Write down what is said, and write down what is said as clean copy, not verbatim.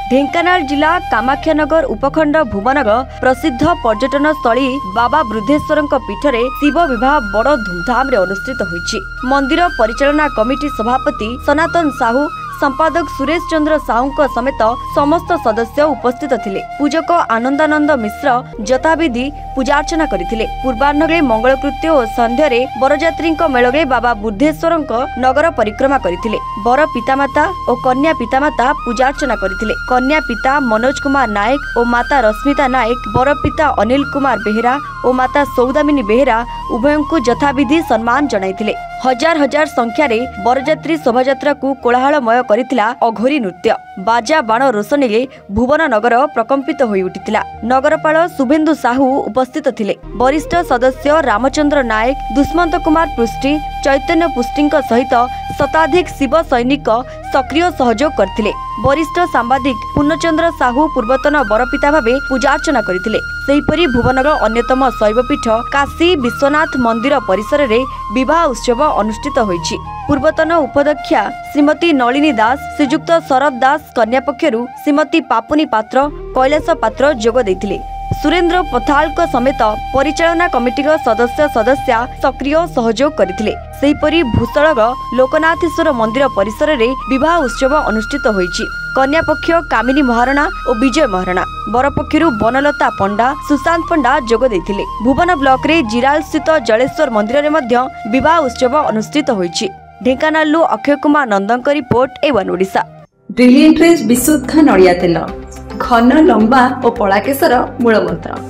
ढेंकानाल जिला कामाख्यानगर उपखंड भुवनगर प्रसिद्ध पर्यटन स्थली बाबा बुद्धेश्वर पीठरे शिव विवाह बड़ धूमधाम अनुष्ठित होइछि। मंदिर परिचालना कमिटी सभापति सनातन साहू, संपादक सुरेश चंद्र साहू समेत समस्त सदस्य उपस्थित थिले। पूजक आनंदानंद मिश्र जताविधि पूजार्चना करथिले। पूर्वाह्न मंगलकृत्य और संध्यारे बरजात्री मेलरे बाबा बुद्धेश्वर नगर परिक्रमा करथिले। बर पितामाता और कन्या पितामाता पूजार्चना करथिले। कन्या पिता मनोज कुमार नायक और माता रश्मिता नायक, बर पिता अनिल कुमार बेहेरा और माता सौदामिनी बेहेरा उभयंकु जथाविधि सम्मान जणाइथिले। हजार हजार संख्यारे बरजात्री शोभायात्रा को कोलाहलमय करिथिला अघोरी नृत्य। बाजा बाण रोशनीले भुवन नगर प्रकंपित होई उठिथिला। नगरपाल शुभेन्दु साहू उपस्थित थिले। वरिष्ठ सदस्य रामचंद्र नायक, दुष्मंत कुमार पृष्टि, चैतन्य पुष्टिंक सहित शताधिक शिव सैनिक सक्रिय सहयोग करथिले। वरिष्ठ सांबादिक पूर्णचंद्र साहू पूर्वतन बरपिता भावे पूजार्चना करथिले। सेहिपरि भुवनगर अन्यतम शैवपीठ काशी विश्वनाथ मंदिर परिसर रे विवाह उत्सव अनुष्ठित होइछि। पूर्वतन उपाध्यक्षा श्रीमती नलिनी दास, श्रीजुक्त शरद दास कन्या पक्षरु श्रीमती पापुनी पात्र, कैलाश पात्र जोग दैथिले। सुरेंद्र पथाल समेत परिचालना कमिटी सदस्य सक्रिय सहयोग करथिले। सेहिपरि भूषलग लोकनाथेश्वर मंदिर परिसर रे विवाह उत्सव अनुष्ठित होइछि। कन्या पक्ष कामिनी महाराणा और विजय महाराणा, बर पक्षरु बनलता पंडा, सुशांत पंडा जोग दैथिले। भुवन ब्लॉक रे जिराल स्थित जलेश्वर मंदिर रे मध्य विवाह उत्सव अनुष्ठित होइछि। ढेंकानालु Akshay Kumar Nandan report A1 Odisha. Brilliant विशुद्ध नड़िया तेल, घन लंबा और पड़ा केशर मूल मंत्र।